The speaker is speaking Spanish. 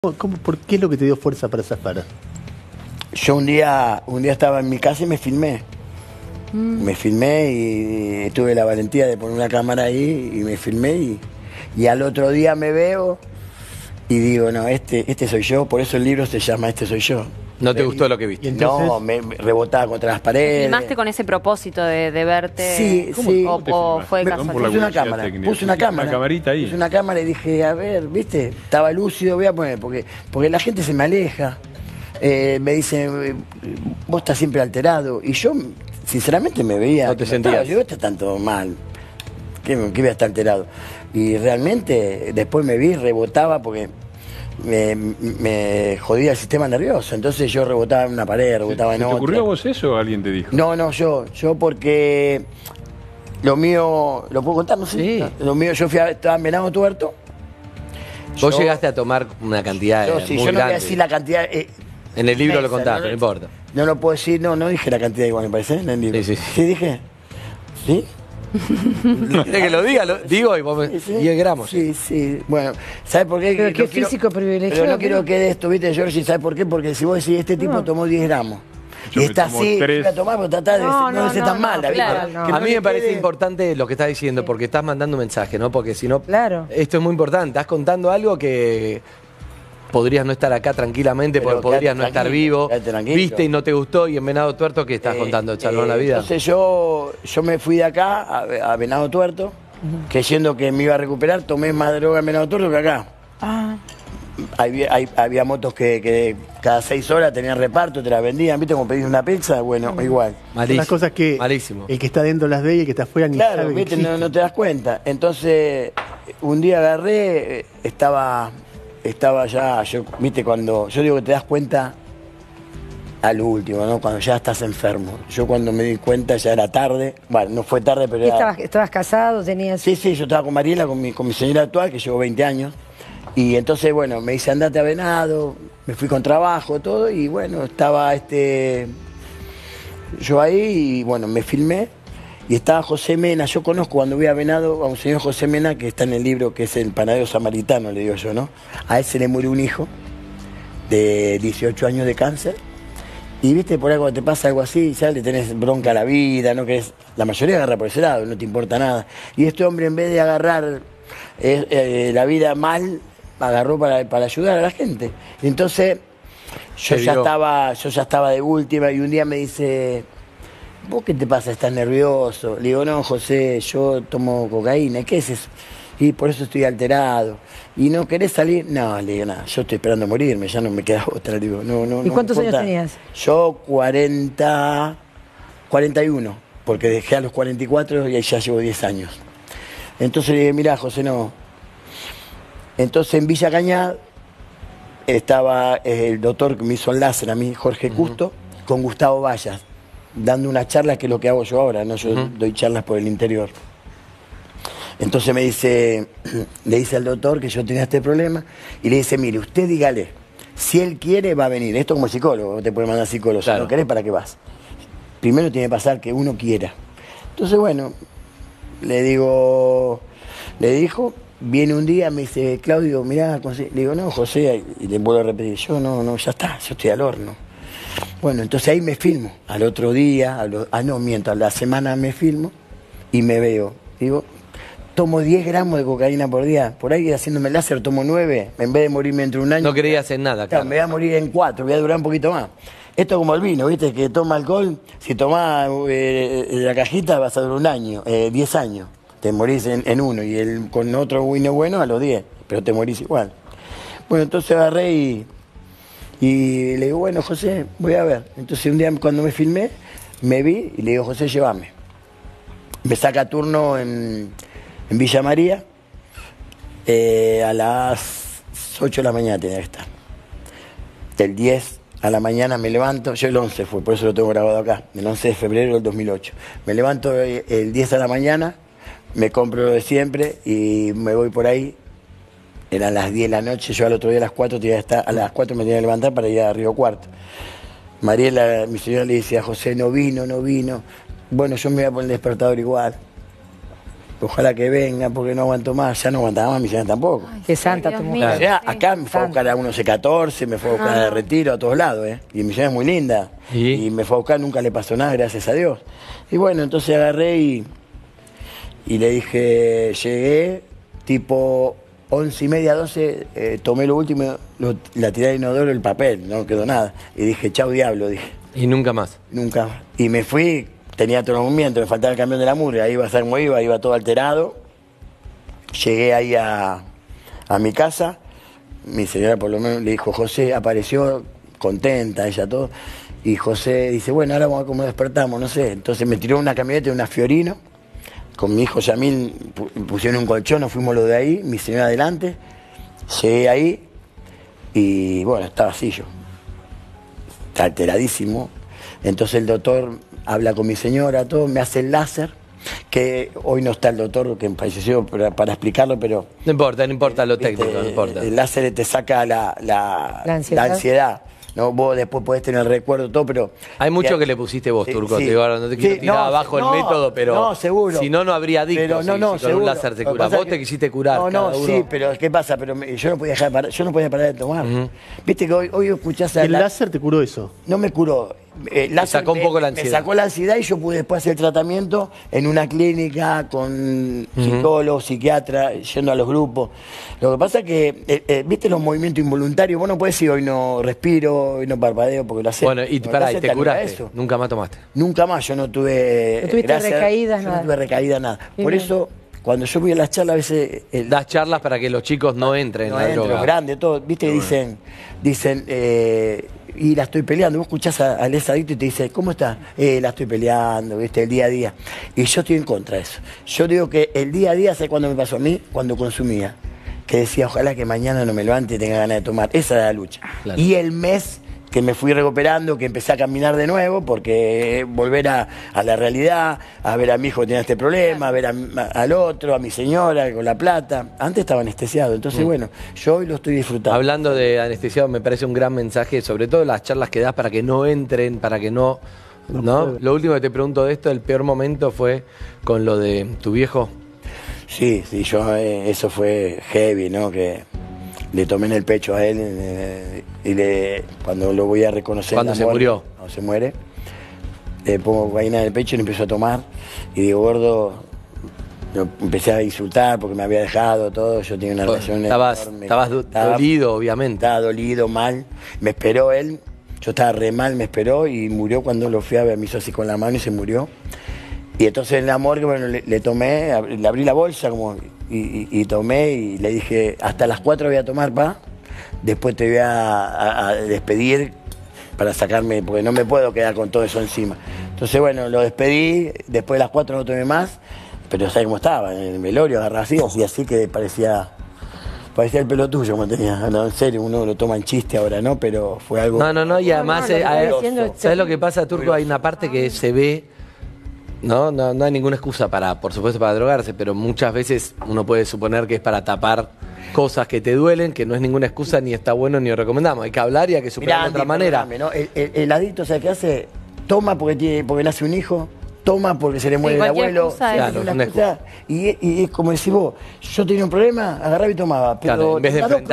¿Por qué es lo que te dio fuerza para zafar? Yo un día estaba en mi casa y me filmé. Me filmé y tuve la valentía de poner una cámara ahí y me filmé y al otro día me veo y digo, no, este soy yo, por eso el libro se llama Este soy yo. ¿No te gustó lo que viste? Entonces, no, me rebotaba contra las paredes. ¿Filmaste con ese propósito de verte? Sí, sí. ¿O fue casualidad? Puse una cámara, Una camarita ahí. Puse una cámara y dije, a ver, ¿viste? Estaba lúcido, voy a poner, porque la gente se me aleja. Me dice, vos estás siempre alterado. Y yo, sinceramente, me veía... ¿No te sentías? Yo, está tanto mal. ¿Qué voy a estar alterado? Y realmente, después me vi, rebotaba porque... Me jodía el sistema nervioso, entonces yo rebotaba en una pared, rebotaba en otra. ¿Te ocurrió a vos eso o alguien te dijo? No, yo porque lo mío, ¿lo puedo contar? No sé. Sí. Lo mío, estaba en Venado Tuerto. Vos llegaste a tomar una cantidad muy yo no voy a grande. decir la cantidad. En el libro lo contaste, no importa. No lo puedo decir, no dije la cantidad igual, me parece, en el libro. Sí. ¿Sí dije? ¿Sí? ¿Querés que lo diga? Lo digo y vos me... 10 gramos. Sí. Bueno, ¿sabes por qué? Pero qué físico privilegiado. Pero no quiero que de esto, ¿viste, Georgie? ¿Sabes por qué? Porque si vos decís, este tipo tomó 10 gramos. Yo Y me está tomo así, 3. voy a tomar, pero tratá de no ser tan mala, ¿viste? claro, Que no. no A mí le me parece quede- importante lo que estás diciendo, porque estás mandando un mensaje, ¿no? Porque si no, Claro. esto es muy importante. Estás contando algo que podrías no estar acá tranquilamente, Pero porque podrías no quédate estar tranquilo, vivo. quédate tranquilo. Viste y no te gustó, y en Venado Tuerto, ¿qué estás contando? ¿Echarlo en la vida? Entonces yo me fui de acá a Venado Tuerto, creyendo que me iba a recuperar, tomé más droga en Venado Tuerto que acá. Ah, Había motos que cada 6 horas tenían reparto, te las vendían, ¿viste? Como pedís una pizza, bueno, igual. son las cosas que Malísimo. el que está dentro las ve y el que está afuera ni Claro, sabe que ¿viste? existe. No te das cuenta. Entonces, un día agarré, estaba ya, ¿viste? Cuando yo digo que te das cuenta a lo último, ¿no? Cuando ya estás enfermo. Yo cuando me di cuenta ya era tarde. Bueno, no fue tarde, pero era... ¿Estabas casado? ¿Tenías...? Sí, yo estaba con Mariela, con mi señora actual, que llevo 20 años. Y entonces, bueno, me dice, andate a Venado, me fui con trabajo, todo, y bueno, estaba yo ahí, y bueno, me filmé, y estaba José Mena. Yo conozco cuando voy a Venado a un señor José Mena, que está en el libro, que es el panadero samaritano, le digo yo, ¿no? A él se le murió un hijo de 18 años de cáncer. Y viste, por ahí cuando te pasa algo así, ya le tenés bronca a la vida, no querés, la mayoría agarra por ese lado, no te importa nada. Y este hombre, en vez de agarrar la vida mal, agarró para ayudar a la gente. Y entonces yo ya estaba de última, y un día me dice, ¿vos qué te pasa? ¿Estás nervioso? Le digo, no, José, yo tomo cocaína. ¿Qué es eso? Y por eso estoy alterado. ¿Y no querés salir? No, le digo, nada, yo estoy esperando morirme, ya no me queda otra. Le digo, no. ¿Y cuántos me importa. años tenías? Yo 41, porque dejé a los 44 y ahí ya llevo 10 años. Entonces le dije, mirá, José, no. Entonces en Villa Cañada estaba el doctor que me hizo el láser a mí, Jorge Custo, con Gustavo Vallas, dando una charla, que es lo que hago yo ahora, ¿no? Yo doy charlas por el interior. Entonces le dice al doctor que yo tenía este problema, y le dice, mire, usted dígale, si él quiere va a venir. Esto como psicólogo, no te puede mandar psicólogo, Claro. Si no querés, ¿para qué vas? Primero tiene que pasar que uno quiera. Entonces, bueno, le dijo, viene un día, me dice, Claudio, mirá, le digo, no, José, y le vuelvo a repetir, yo no, ya está, yo estoy al horno. Bueno, entonces ahí me filmo, al otro día, a la semana me filmo y me veo. Digo, tomo 10 gramos de cocaína por día, por ahí haciéndome el láser tomo 9, en vez de morirme entre un año. No creías en nada, claro. Me voy a morir en 4, voy a durar un poquito más. Esto como el vino, ¿viste? Que toma alcohol, si tomás la cajita vas a durar un año, 10 años. Te morís en uno, y con otro vino bueno a los 10, pero te morís igual. Bueno, entonces agarré y le digo, bueno, José, voy a ver. Entonces un día cuando me filmé, me vi y le digo, José, llévame. Me saca turno en Villa María, a las 8 de la mañana tenía que estar. Del 10 a la mañana me levanto, yo el 11 fue, por eso lo tengo grabado acá, el 11 de febrero del 2008. Me levanto el 10 a la mañana, me compro lo de siempre y me voy por ahí. Eran las 10 de la noche, yo al otro día a las 4 a las 4 me tenía que levantar para ir a Río Cuarto. Mariela, mi señora, le decía a José, no vino. Bueno, yo me voy a poner el despertador igual. ojalá que venga, porque no aguanto más. Ya no aguantaba más, mi señora tampoco. Qué santa Dios tu mío. mujer. Ya, acá me fue a buscar a unos C14, me fue a buscar a Retiro, a todos lados, ¿eh? Y mi señora es muy linda. ¿Y? Y me fue a buscar, nunca le pasó nada, gracias a Dios. Y bueno, entonces agarré y le dije, llegué, tipo 11:30, 12, tomé lo último, la tiré al inodoro, el papel, no quedó nada. Y dije, chau diablo, dije. Y nunca más. Nunca más. Y me fui, tenía todo el movimiento, me faltaba el camión de la murga, iba a ser como iba todo alterado. Llegué ahí a mi casa, mi señora por lo menos le dijo, José apareció contenta, ella todo. Y José dice, bueno, ahora vamos a ver cómo despertamos, no sé. Entonces me tiró una camioneta, una Fiorino, con mi hijo Yamil, pusieron un colchón, nos fuimos los de ahí, mi señora adelante. Llegué ahí y bueno, estaba así yo. Está alteradísimo. Entonces el doctor habla con mi señora, todo, me hace el láser, que hoy no está el doctor que falleció para explicarlo, pero... No importa lo técnico, ¿viste? no importa. El láser te saca la ansiedad. ¿No? Vos después podés tener recuerdo, todo, pero... Hay mucho que le pusiste vos, sí, Turco. sí. Te digo, ahora no te quiero Sí, tirar no, abajo el método, pero... No, seguro. Si no, no habría adictos. Pero no, si con seguro. un láser te Lo que cura. pasa Vos es te que- quisiste curar. No, cada uno. sí, pero ¿qué pasa? Pero yo no podía dejar de parar, yo no podía parar de tomar. Viste que hoy escuchás a El láser te curó eso. No me curó. Sacó un poco la ansiedad. Me sacó la ansiedad y yo pude después hacer tratamiento en una clínica con psicólogos, psiquiatras, yendo a los grupos. Lo que pasa es que, viste los movimientos involuntarios, vos no podés decir hoy no respiro, hoy no parpadeo porque lo haces. Bueno, y Cuando pará, lo y haces, te anula curaste. eso. Nunca más tomaste. Nunca más, yo no tuve... No tuviste recaídas, yo nada. No tuve recaída, nada. Bien, Por bien. eso, cuando yo voy a las charlas, a veces... Das charlas para que los chicos no entren en no la entro, droga. grande, todo. Viste que dicen y la estoy peleando. Vos escuchás al adicto y te dice, ¿cómo estás? La estoy peleando, viste, el día a día. Y yo estoy en contra de eso. Yo digo que el día a día, ¿sabes cuándo me pasó a mí? Cuando consumía. Que decía, ojalá que mañana no me levante y tenga ganas de tomar. Esa era la lucha. Claro. Y el mes que me fui recuperando, que empecé a caminar de nuevo, porque volver a la realidad, a ver a mi hijo que tenía este problema, a ver al otro, a mi señora con la plata. Antes estaba anestesiado, entonces bueno, yo hoy lo estoy disfrutando. Hablando de anestesiado, me parece un gran mensaje, sobre todo las charlas que das para que no entren, para que no... ¿no? Lo último que te pregunto de esto, el peor momento fue con lo de tu viejo. Sí, yo eso fue heavy, ¿no? Que le tomé en el pecho a él y cuando lo voy a reconocer... ¿Cuándo se murió? Cuando se muere, le pongo vaina en el pecho y le empiezo a tomar. Y digo, gordo, lo empecé a insultar porque me había dejado todo. Yo tenía una relación Estabas enorme. dolido, obviamente. Estaba dolido, mal. Me esperó él, yo estaba re mal, me esperó y murió cuando lo fui a ver. Me hizo así con la mano y se murió. Y entonces en la morgue, bueno, le tomé, le abrí la bolsa como y tomé y le dije, hasta las 4 voy a tomar, pa. Después te voy a despedir para sacarme, porque no me puedo quedar con todo eso encima. Entonces, bueno, lo despedí, después de las 4 no tomé más, pero ¿sabes cómo estaba? En el velorio, agarraba así, y así que parecía el pelo tuyo como tenía. No, en serio, uno lo toma en chiste ahora, ¿no? Pero fue algo... No, y además, no, lo que estoy diciendo es- ¿sabes lo que pasa, Turco? Hay una parte que se ve... No hay ninguna excusa por supuesto, para drogarse, pero muchas veces uno puede suponer que es para tapar cosas que te duelen, que no es ninguna excusa, ni está bueno, ni lo recomendamos. Hay que hablar y hay que superar de otra manera. ¿No? El adicto, ¿sabes qué hace? Toma porque nace un hijo, toma porque se le muere el cualquier abuelo. excusa es- Claro, una una excusa. Y es como decís vos, yo tenía un problema, agarraba y tomaba. Pero Claro, en vez de las dos enfrentar